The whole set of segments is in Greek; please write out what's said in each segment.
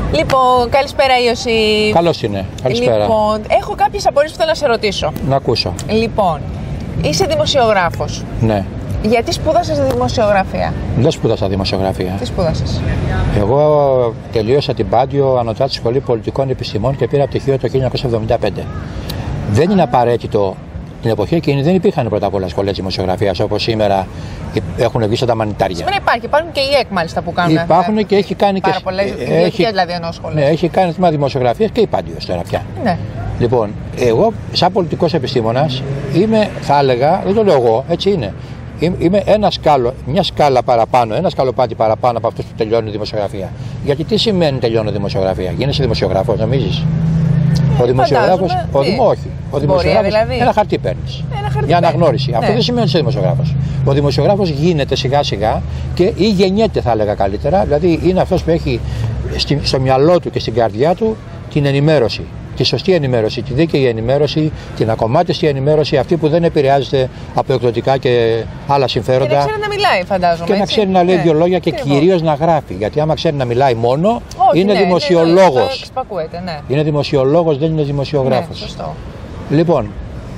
Λοιπόν, καλησπέρα Ιωση. Καλώς είναι. Καλησπέρα. Λοιπόν, έχω κάποιες απορίες που θέλω να σε ρωτήσω. Να ακούσω. Λοιπόν, είσαι δημοσιογράφος. Ναι. Γιατί σπούδασες δημοσιογραφία? Δεν σπούδασα δημοσιογραφία. Τι σπούδασες? Εγώ τελείωσα την Πάντιο Ανωτάτη Σχολή Πολιτικών Επιστημών και πήρα πτυχίο το 1975. Δεν είναι απαραίτητο την εποχή εκείνη, δεν υπήρχαν πρώτα απ' όλα σχολές δημοσιογραφίας όπως σήμερα έχουν βγει σαν τα μανιτάρια. Σήμερα υπάρχουν και η ΕΚ μάλιστα που κάνουν. Υπάρχουν και έχει κάνει πάρα πολλές ιδιωτικές δηλαδή ενός σχολές. Ναι, έχει κάνει θέμα δημοσιογραφίας και η Πάντιος τώρα πια. Ναι. Λοιπόν, εγώ σαν πολιτικός επιστήμονας είμαι, θα έλεγα, δεν το λέω εγώ, έτσι είναι. Είμαι μια σκάλα παραπάνω, ένα σκαλοπάτι παραπάνω από αυτούς που τελειώνουν δημοσιογραφία. Γιατί τι σημαίνει τελειώνω δημοσιογραφία? Γίνεσαι δημοσιογράφος, νομίζεις? Ο δημοσιογράφος, όχι. Ο δημοσιογράφος, δηλαδή. Ένα χαρτί παίρνεις. Μια αναγνώριση. Ναι. Αυτό δεν σημαίνει ότι είσαι δημοσιογράφος. Ο δημοσιογράφος γίνεται σιγά σιγά ή γεννιέται, θα έλεγα καλύτερα. Δηλαδή είναι αυτός που έχει στο μυαλό του και στην καρδιά του την ενημέρωση. Τη σωστή ενημέρωση, τη δίκαιη ενημέρωση, την ακομμάτιστη ενημέρωση, αυτή που δεν επηρεάζεται από εκδοτικά και άλλα συμφέροντα. Και να ξέρει να μιλάει, φαντάζομαι. Και να ξέρει να λέει δύο λόγια και κυρίως να γράφει. Γιατί άμα ξέρει να μιλάει μόνο, είναι δημοσιολόγος. Ναι. Είναι δημοσιολόγος, δεν είναι δημοσιογράφος. Ναι, σωστό. Λοιπόν,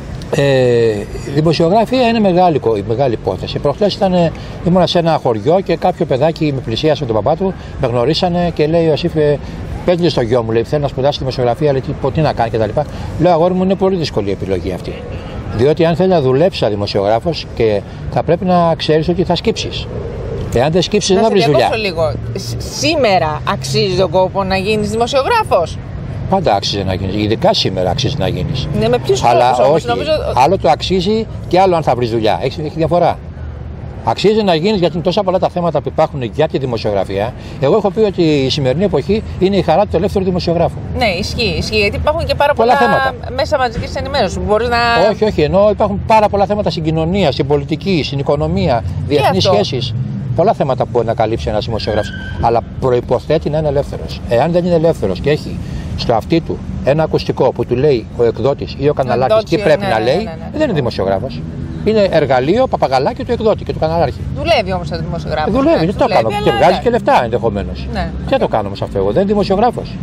δημοσιογραφία είναι μεγάλη υπόθεση. Προχθές ήμουν σε ένα χωριό και κάποιο παιδάκι με πλησίασε τον παπά του, με γνωρίσανε και λέει: Ιωσήφ, πέτυχε στο γιο μου, λέει, θέλει να σπουδάσει δημοσιογραφία, λέει, τι να κάνει κτλ. Λέω: αγόρι μου, είναι πολύ δύσκολη η επιλογή αυτή. Διότι αν θέλει να δουλέψει σαν δημοσιογράφος και θα πρέπει να ξέρεις ότι θα σκύψεις. Εάν δεν σκύψεις, δεν θα βρεις δουλειά. Λίγο. Σήμερα αξίζει τον κόπο να γίνεις δημοσιογράφος? Πάντα άξιζε να γίνεις. Ειδικά σήμερα αξίζει να γίνεις. Ναι, με ποιους αλλά τρόπους, όχι. Νομίζω... Άλλο το αξίζει και άλλο αν θα βρεις δουλειά. Έχει διαφορά. Αξίζει να γίνεις γιατί είναι τόσα πολλά τα θέματα που υπάρχουν για τη δημοσιογραφία. Εγώ έχω πει ότι η σημερινή εποχή είναι η χαρά του ελεύθερου δημοσιογράφου. Ναι, ισχύει. Γιατί υπάρχουν και πάρα πολλά θέματα μέσα μαζικής ενημέρωσης. Μπορείς να... Όχι, ενώ υπάρχουν πάρα πολλά θέματα στην κοινωνία, στην πολιτική, στην οικονομία, διεθνείς σχέσεις. Πολλά θέματα που μπορεί να καλύψει ένας δημοσιογράφος. Αλλά προϋποθέτει να είναι ελεύθερος. Εάν δεν είναι ελεύθερος και έχει στο αυτί του ένα ακουστικό που του λέει ο εκδότης ή ο καναλάρχης τι πρέπει να λέει, δεν είναι δημοσιογράφος. Είναι εργαλείο, παπαγαλάκι του εκδότη και του καναλάρχη. Δουλεύει όμως ο δημοσιογράφος. Δουλεύει, δεν το κάνω. Και βγάζει και λεφτά ενδεχομένως. Ναι. Τι το κάνω όμως αυτό εγώ? Δεν είναι δημοσιογράφος.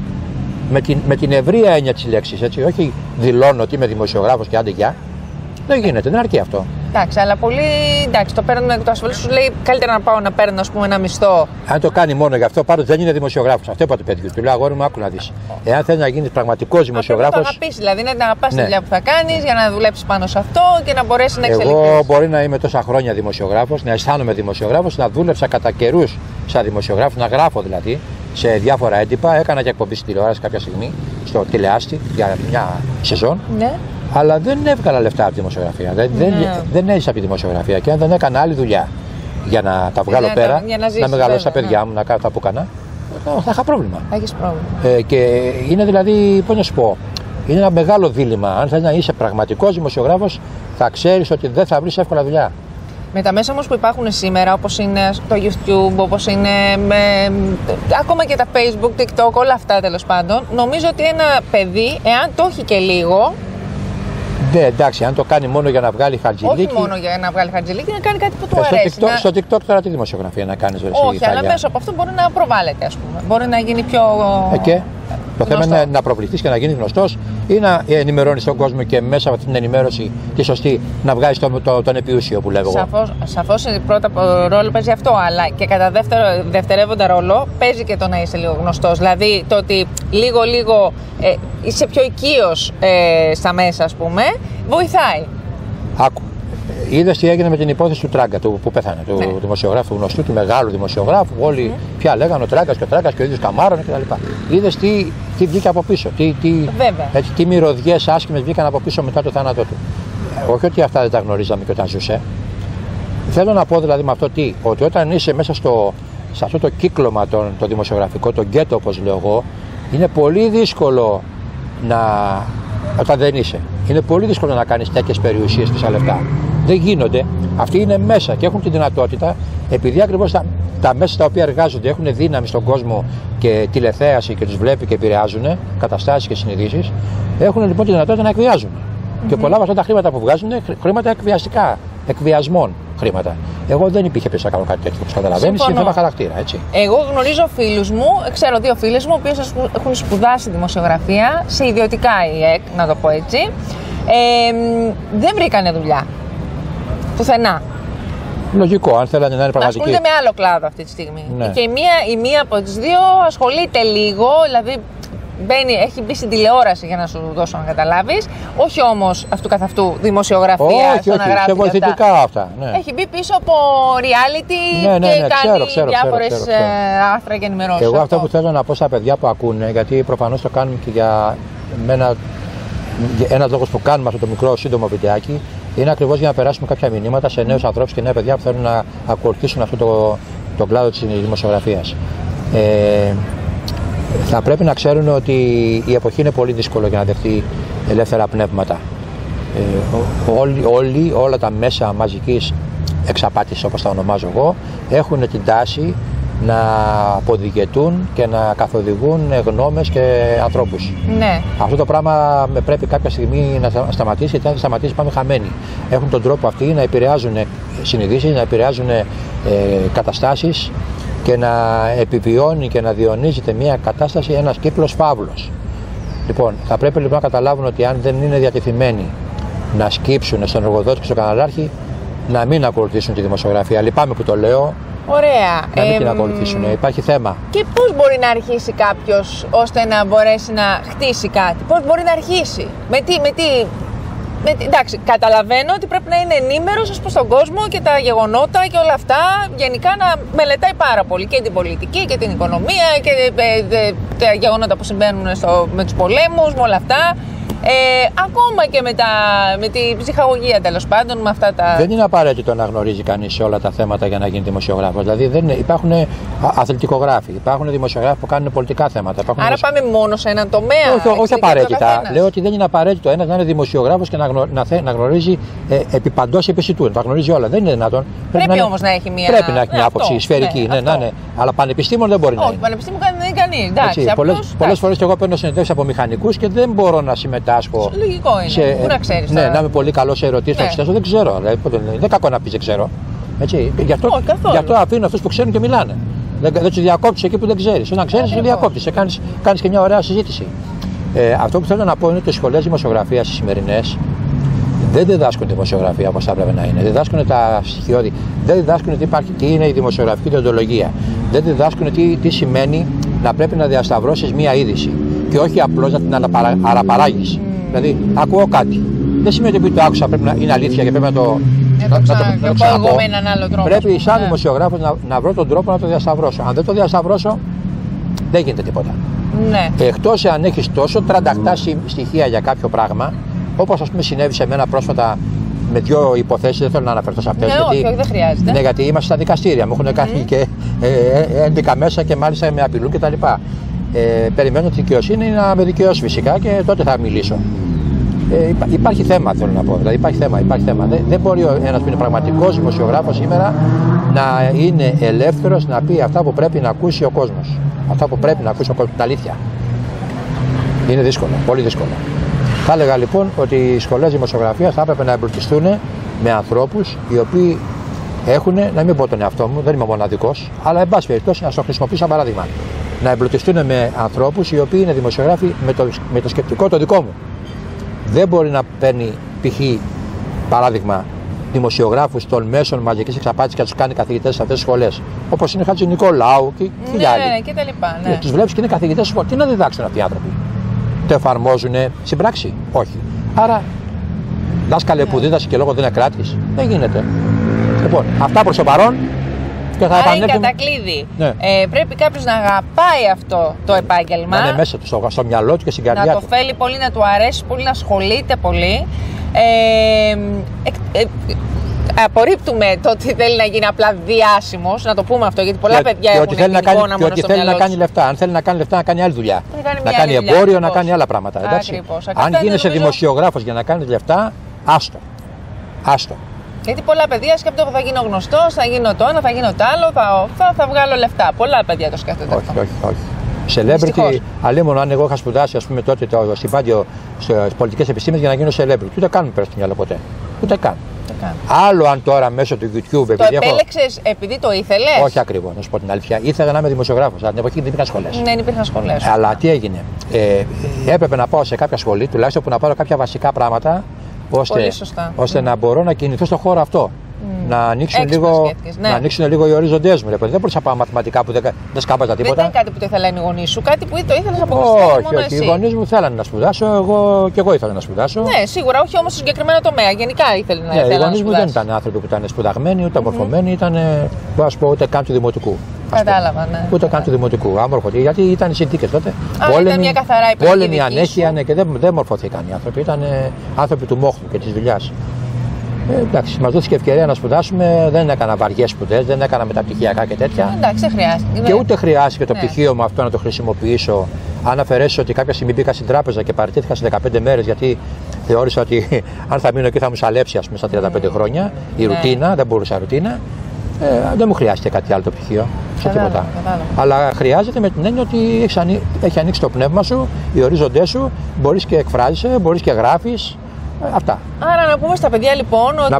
Με την ευρεία έννοια της λέξης, έτσι. Όχι δηλώνω ότι είμαι δημοσιογράφος και άντε γεια. Δεν γίνεται, δεν αρκεί αυτό. Εντάξει, αλλά πολλοί το παίρνουν εκ του ασφαλούς, σου λέει καλύτερα να πάω να παίρνω ένα μισθό. Αν το κάνει μόνο γι' αυτό, πάντως δεν είναι δημοσιογράφος. Αυτό είπα το παιδί του. Λέω: αγόρι μου, άκου να δεις. Εάν θέλει να γίνει πραγματικός δημοσιογράφος. Να το αγαπήσεις, δηλαδή να αγαπάς τη δουλειά που θα κάνεις για να δουλέψεις πάνω σε αυτό και να μπορέσει να εξελιχθείς. Εγώ μπορεί να είμαι τόσα χρόνια δημοσιογράφος, να αισθάνομαι δημοσιογράφος, να δούλεψα κατά καιρούς σαν δημοσιογράφος, να γράφω δηλαδή σε διάφορα έντυπα. Έκανα και εκπομπή στην τηλεόραση κάποια στιγμή στο τηλεάστη για μια σεζόν. Ναι. Αλλά δεν έβγαλα λεφτά από τη δημοσιογραφία. Δεν έζησα από τη δημοσιογραφία. Και αν δεν έκανα άλλη δουλειά για να τα βγάλω πέρα, να μεγαλώσω τα παιδιά μου, να κάνω τα που έκανα, θα είχα πρόβλημα. Έχεις πρόβλημα. Και είναι δηλαδή, πώς να σου πω, είναι ένα μεγάλο δίλημμα. Αν θέλεις να είσαι πραγματικός δημοσιογράφος, θα ξέρεις ότι δεν θα βρεις εύκολα δουλειά. Με τα μέσα όμως που υπάρχουν σήμερα, όπως είναι το YouTube, όπως είναι ακόμα και τα Facebook, TikTok, όλα αυτά τέλος πάντων, νομίζω ότι ένα παιδί, εάν το έχει και λίγο. Ναι, εντάξει, αν το κάνει μόνο για να βγάλει χαρτζηλίκι. Όχι μόνο για να βγάλει χαρτζηλίκι, να κάνει κάτι που του αρέσει. Στο TikTok τώρα τι δημοσιογραφία να κάνεις? Όχι, αλλά μέσω από αυτό μπορεί να προβάλλεται, ας πούμε. Μπορεί να γίνει πιο. Το θέμα είναι να προβληθείς και να γίνεις γνωστός ή να ενημερώνεις τον κόσμο και μέσα από αυτή την ενημέρωση τη σωστή να βγάλεις τον επιούσιο που λέγω εγώ. Σαφώς πρώτα ρόλο παίζει αυτό, αλλά και κατά δευτερεύοντα ρόλο παίζει και το να είσαι λίγο γνωστός. Δηλαδή το ότι λίγο είσαι πιο οικείος στα μέσα, ας πούμε, βοηθάει. Άκου. Είδες τι έγινε με την υπόθεση του Τράγκα, που πέθανε, του δημοσιογράφου γνωστού, του μεγάλου δημοσιογράφου. Όλοι πια λέγανε ο Τράγκας και ο ίδιος Καμάρων κτλ. Είδες τι βγήκε από πίσω, τι μυρωδιές άσχημες βγήκαν από πίσω μετά το θάνατό του. Όχι ότι αυτά δεν τα γνωρίζαμε και όταν ζούσε. Θέλω να πω δηλαδή με αυτό ότι όταν είσαι μέσα σε αυτό το κύκλωμα το δημοσιογραφικό, το γκέτο όπως λέω εγώ, είναι πολύ δύσκολο όταν δεν είσαι. Είναι πολύ δύσκολο να κάνεις τέτοιες περιουσίες πίσω λεφτά. Δεν γίνονται. Αυτοί είναι μέσα και έχουν τη δυνατότητα, επειδή ακριβώς τα μέσα τα οποία εργάζονται έχουν δύναμη στον κόσμο και τηλεθέαση και τους βλέπει και επηρεάζουν καταστάσεις και συνειδήσεις, έχουν λοιπόν τη δυνατότητα να εκβιάζουν. Και πολλά από αυτά τα χρήματα που βγάζουν είναι χρήματα εκβιαστικά, εκβιασμών χρήματα. Εγώ δεν υπήρχε πίσω να κάνω κάτι τέτοιο. Όπως καταλαβαίνεις, είναι θέμα χαρακτήρα. Έτσι. Εγώ γνωρίζω φίλους μου, ξέρω 2 φίλες μου, οι οποίες έχουν σπουδάσει δημοσιογραφία σε ιδιωτικά ΙΕΚ, να το πω έτσι. Δεν βρήκανε δουλειά. Πουθενά. Λογικό, αν θέλανε να είναι πραγματικοί. Ασχολούνται με άλλο κλάδο αυτή τη στιγμή. Ναι. Και η μία από τις 2 ασχολείται λίγο, δηλαδή έχει μπει στην τηλεόραση για να σου δώσω να καταλάβεις. Όχι όμως αυτού καθ' αυτού δημοσιογραφία. Όχι, σε βοηθητικά αυτά. Ναι. Έχει μπει πίσω από reality ναι, και κάνει ξέρω, διάφορες άρθρα και ενημερώσεις. Εγώ αυτό που θέλω να πω στα παιδιά που ακούνε, γιατί προφανώς το κάνουμε και για ένας λόγος που κάνουμε αυτό το μικρό σύντομο βιντεάκι, είναι ακριβώς για να περάσουμε κάποια μηνύματα σε νέους ανθρώπους και νέα παιδιά που θέλουν να ακολουθήσουν αυτό το κλάδο της δημοσιογραφίας. Θα πρέπει να ξέρουν ότι η εποχή είναι πολύ δύσκολο για να δεχτεί ελεύθερα πνεύματα. Όλα τα μέσα μαζικής εξαπάτησης, όπως τα ονομάζω εγώ, έχουν την τάση να αποδικαιτούν και να καθοδηγούν γνώμες και ανθρώπους. Ναι. Αυτό το πράγμα πρέπει κάποια στιγμή να σταματήσει, γιατί αν δεν σταματήσει πάμε χαμένοι. Έχουν τον τρόπο αυτοί να επηρεάζουν συνειδήσεις, να επηρεάζουν καταστάσεις και να επιβιώνει και να διονύζεται μια κατάσταση, ένας κύκλος φαύλος. Λοιπόν, θα πρέπει λοιπόν να καταλάβουν ότι αν δεν είναι διατεθειμένοι να σκύψουν στον εργοδότη και στον καναλάρχη, να μην ακολουθήσουν τη δημοσιογραφία. Λυπάμαι που το λέω. Ωραία. Να μην την ακολουθήσουν. Υπάρχει θέμα. Και πώς μπορεί να αρχίσει κάποιος ώστε να μπορέσει να χτίσει κάτι? Πώς μπορεί να αρχίσει? Εντάξει, καταλαβαίνω ότι πρέπει να είναι ενήμερος ως προς τον κόσμο και τα γεγονότα και όλα αυτά. Γενικά να μελετάει πάρα πολύ και την πολιτική και την οικονομία και τα γεγονότα που συμβαίνουν με τους πολέμους, με όλα αυτά. Ακόμα και με την ψυχαγωγία, τέλος πάντων, με αυτά τα. Δεν είναι απαραίτητο να γνωρίζει κανείς όλα τα θέματα για να γίνει δημοσιογράφος. Δηλαδή υπάρχουν αθλητικογράφοι, υπάρχουν δημοσιογράφοι που κάνουν πολιτικά θέματα. Άρα πάμε μόνο σε έναν τομέα? Όχι απαραίτητα. Λέω ότι δεν είναι απαραίτητο ένας να είναι δημοσιογράφος και να γνωρίζει επί παντός επισιτού. Να γνωρίζει όλα. Δεν είναι δυνατόν. Πρέπει όμως να έχει μια άποψη σφαιρική. Ναι. Αλλά πανεπιστήμιο δεν μπορεί να είναι. Όχι, πανεπιστήμιο δεν είναι κανείς. Πολλές φορές εγώ παίρνω συνεντεύξεις από μηχανικούς και δεν μπορώ να συμμετάσχω. Λογικό είναι. Πού να ξέρεις. Ναι, να είμαι πολύ καλό σε ερωτήσεις να εξετάσω, δεν ξέρω. Δεν είναι κακό να πεις δεν ξέρω. Έτσι. Γι' αυτό αφήνω αυτούς που ξέρουν και μιλάνε. Δεν τους διακόπτεις εκεί που δεν ξέρεις. Όταν ξέρεις, τους διακόπτεις. Κάνεις και μια ωραία συζήτηση. Αυτό που θέλω να πω είναι ότι οι σχολές δημοσιογραφίας οι σημερινές δεν διδάσκουν δημοσιογραφία όπως θα έπρεπε να είναι. Διδάσκουν τα στοιχειώδη. Δεν διδάσκουν τι είναι η δημοσιογραφική διοντολογία. Δεν διδάσκουν τι σημαίνει να πρέπει να διασταυρώσεις μία είδηση. Και όχι απλώς να την αναπαράγεις. Δηλαδή, ακούω κάτι. Δεν σημαίνει ότι το άκουσα πρέπει να είναι αλήθεια και πρέπει να το ξαναπώ με έναν άλλο τρόπο. Πρέπει σαν δημοσιογράφος να βρω τον τρόπο να το διασταυρώσω. Αν δεν το διασταυρώσω, δεν γίνεται τίποτα. Ναι. Εκτός αν έχεις τόσο τρανταχτά στοιχεία για κάποιο πράγμα, όπως ας πούμε συνέβη σε μένα πρόσφατα με 2 υποθέσεις, δεν θέλω να αναφερθώ σε αυτές. Ναι, όχι, δεν χρειάζεται. Ναι, γιατί είμαστε στα δικαστήρια. Μου έχουν κάνει και 11 μέσα και μάλιστα με απειλούν κτλ. Περιμένω τη δικαιοσύνη να με δικαιώσει φυσικά και τότε θα μιλήσω. Υπάρχει θέμα, θέλω να πω. Δηλαδή υπάρχει θέμα. Δεν μπορεί ένας που είναι πραγματικός δημοσιογράφος σήμερα να είναι ελεύθερος να πει αυτά που πρέπει να ακούσει ο κόσμος. Αυτά που πρέπει να ακούσει ο κόσμος, την αλήθεια. Είναι δύσκολο, πολύ δύσκολο. Θα έλεγα λοιπόν ότι οι σχολές δημοσιογραφίας θα έπρεπε να εμπλουτιστούν με ανθρώπους οι οποίοι έχουν, να μην πω τον εαυτό μου, δεν είμαι μοναδικός, αλλά εν πάση περιπτώσει να το χρησιμοποιήσω σαν παράδειγμα. Να εμπλουτιστούν με ανθρώπους οι οποίοι είναι δημοσιογράφοι με το σκεπτικό το δικό μου. Δεν μπορεί να παίρνει π.χ. παράδειγμα δημοσιογράφους των μέσων μαζικής εξαπάτησης και να τους κάνει καθηγητές σε αυτές τις σχολές. Όπως είναι Χατζηνικολάου και οι άλλοι. Ναι, και τα λοιπά. Ναι. Τους βλέπεις και είναι καθηγητές στις σχολές. Τι να διδάξουν αυτοί οι άνθρωποι? Το εφαρμόζουν στην πράξη? Όχι. Άρα, δάσκαλε που δίδασε και λόγω δεν είναι κράτης. Δεν γίνεται. Λοιπόν, αυτά προς το παρόν. Άρα είναι κατακλείδη. Ναι. Πρέπει κάποιος να αγαπάει αυτό το επάγγελμα. Να είναι μέσα του, στο μυαλό του και στην καρδιά του. Να το θέλει πολύ, να του αρέσει πολύ, να ασχολείται πολύ. Απορρίπτουμε το ότι θέλει να γίνει απλά διάσημος, να το πούμε αυτό, γιατί πολλά παιδιά έχουν την εικόνα μόνο στο μυαλό τους. Και ότι θέλει να κάνει λεφτά. Αν θέλει να κάνει λεφτά, να κάνει άλλη δουλειά. Να κάνει εμπόριο, να κάνει άλλα πράγματα. Αν γίνεσαι δημοσιογράφος για να κάνεις λεφτά, άστο. Γιατί πολλά παιδιά σκέφτονται θα γίνω γνωστός, θα γίνω το ένα, θα γίνω το άλλο, θα βγάλω λεφτά. Πολλά παιδιά το σκέφτονται αυτό. Όχι. Celebrity, αλλήμον αν εγώ είχα σπουδάσει, ας πούμε, τότε στην Πάντιο στις πολιτικές επιστήμες για να γίνω celebrity. Ούτε καν μου πέρασε το μυαλό ποτέ. Ούτε καν. Άλλο αν τώρα μέσω του YouTube. Το επέλεξες επειδή το ήθελες? Όχι ακριβώς, να σου πω την αλήθεια. Ήθελα να είμαι δημοσιογράφος. Αλλά την εποχή δεν υπήρχαν σχολές. Ναι, υπήρχαν σχολές. Αλλά τι έγινε. Έπρεπε να πάω σε κάποια σχολή, τουλάχιστον που να πάρω κάποια βασικά πράγματα, ώστε να μπορώ να κινηθώ στον χώρο αυτό. Να ανοίξουν λίγο οι ορίζοντές μου. Δεν μπορούσα να πάω μαθηματικά που δεν σκάπαζα τίποτα. Δεν ήταν κάτι που το ήθελαν οι γονείς σου, κάτι που το ήθελες αποκλειστικά. Όχι, οι γονείς μου θέλανε να σπουδάσω, και εγώ ήθελα να σπουδάσω. Ναι, σίγουρα, όχι όμως στο συγκεκριμένο τομέα. Γενικά ήθελε να σπουδάσει. Οι γονείς μου δεν ήταν άνθρωποι που ήταν σπουδαγμένοι, ούτε μορφωμένοι, ήταν, ούτε καν του δημοτικού. Κατάλαβα, ναι. Ούτε καν του δημοτικού, άμορφωτοι. Γιατί ήταν οι συνθήκες τότε. Ήταν μια καθαρά επιλογή. Πόλεμοι, ανέχεια, και δεν μορφωθήκαν οι άνθρωποι. Ήταν άνθρωποι του μόχθου και της δουλειάς. Εντάξει, μας δόθηκε ευκαιρία να σπουδάσουμε, δεν έκανα βαριές σπουδές, δεν έκανα μεταπτυχιακά και τέτοια. Εντάξει, δεν χρειάστηκε. Και ούτε χρειάστηκε το πτυχίο μου αυτό να το χρησιμοποιήσω. Αν αφαιρέσει ότι κάποια στιγμή μπήκα στην τράπεζα και παραιτήθηκα σε 15 μέρες, γιατί θεώρησα ότι αν θα μείνω εκεί θα μου σαλέψει, ας πούμε, στα 35 χρόνια. Η ρουτίνα, δεν μπορούσα ρουτίνα. Δεν μου χρειάστηκε κάτι άλλο το πτυχίο. Σε τίποτα. Αλλά χρειάζεται με την έννοια ότι έχει ανοίξει το πνεύμα σου, οι ορίζοντές σου, μπορείς και εκφράζεσαι, μπορείς και γράφεις. Αυτά. Άρα να πούμε στα παιδιά λοιπόν ότι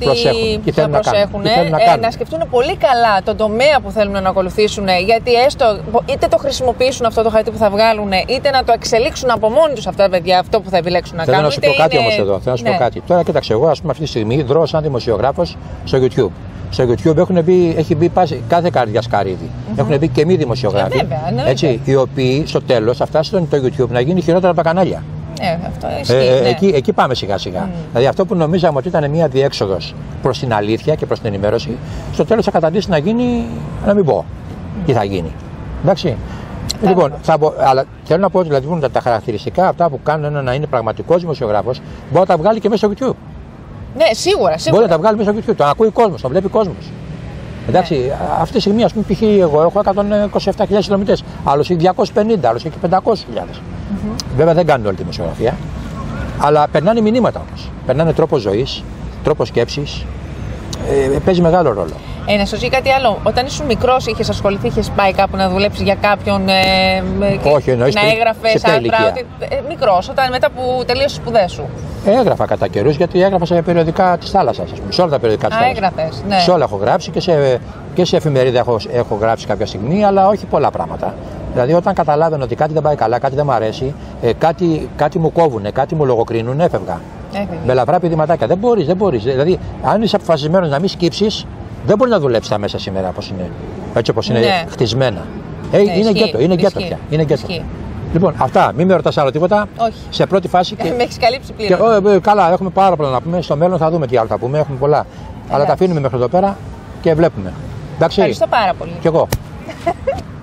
να προσέχουν, να σκεφτούν πολύ καλά τον τομέα που θέλουν να ακολουθήσουν, γιατί έστω είτε το χρησιμοποιήσουν αυτό το χαρτί που θα βγάλουν, είτε να το εξελίξουν από μόνοι τους αυτά τα παιδιά αυτό που θα επιλέξουν να κάνουν. Θέλω να σου πω κάτι όμως εδώ. Θέλω να σου πω κάτι. Τώρα κοίταξε, εγώ ας πούμε αυτή τη στιγμή δρώω σαν δημοσιογράφος στο YouTube. Στο YouTube έχει μπει κάθε καρδιά σκαρίδι. Έχουν μπει και μη δημοσιογράφοι. Έτσι, οι οποίοι στο τέλος θα φτάσει το YouTube να γίνει χειρότερα από τα κανάλια. Αυτό ισχύει, εκεί πάμε σιγά σιγά. Δηλαδή αυτό που νομίζαμε ότι ήταν μια διέξοδος προς την αλήθεια και προς την ενημέρωση, στο τέλος θα καταντήσει να γίνει, να μην πω τι θα γίνει. Εντάξει. Λοιπόν, αλλά θέλω να πω ότι δηλαδή, τα χαρακτηριστικά αυτά που κάνουν να είναι πραγματικός δημοσιογράφος, μπορεί να τα βγάλει και μέσα στο YouTube. Ναι, σίγουρα. Μπορεί να τα βγάλει μέσα στο YouTube. Το ακούει κόσμος, το βλέπει κόσμος. Εντάξει, αυτή τη στιγμή, ας πούμε, π.χ. εγώ έχω 127.000 συνδρομητές, άλλος έχει 250, άλλος έχει 500.000. Βέβαια δεν κάνουν όλη τη δημοσιογραφία, αλλά περνάνε μηνύματα όμως. Περνάνε τρόπο ζωής, τρόπο σκέψης. Παίζει μεγάλο ρόλο. Να σου πει κάτι άλλο. Όταν ήσουν μικρός, είχες ασχοληθεί, είχες πάει κάπου να δουλέψεις για κάποιον. Όχι, εννοείς να έγραφες άρθρα. Μικρός, μετά που τελείωσες τις σπουδές σου. Έγραφα κατά καιρούς, γιατί έγραφα σε περιοδικά της θάλασσας. Σε όλα τα περιοδικά της θάλασσας. Έγραφες, ναι. Σε όλα έχω γράψει και σε εφημερίδα έχω γράψει κάποια στιγμή, αλλά όχι πολλά πράγματα. Δηλαδή, όταν καταλάβαινα ότι κάτι δεν πάει καλά, κάτι δεν μου αρέσει, κάτι μου κόβουνε, κάτι μου λογοκρίνουν, έφευγα. Με λαβρά πηδηματάκια. Δεν μπορείς. Δηλαδή, αν είσαι αποφασισμένος να μην σκύψεις, δεν μπορεί να δουλέψει τα μέσα σήμερα έτσι όπως είναι χτισμένα. Είναι γκέτο πια. Λοιπόν, αυτά. Μην με ρωτάς άλλο τίποτα. Όχι. Σε πρώτη φάση. Με έχεις καλύψει πλήρως. Καλά, έχουμε πάρα πολλά να πούμε. Στο μέλλον θα δούμε τι άλλο θα πούμε. Έχουμε πολλά. Αλλά τα αφήνουμε μέχρι εδώ πέρα και βλέπουμε. Εντάξει. Ευχαριστώ πάρα πολύ. Κι εγώ.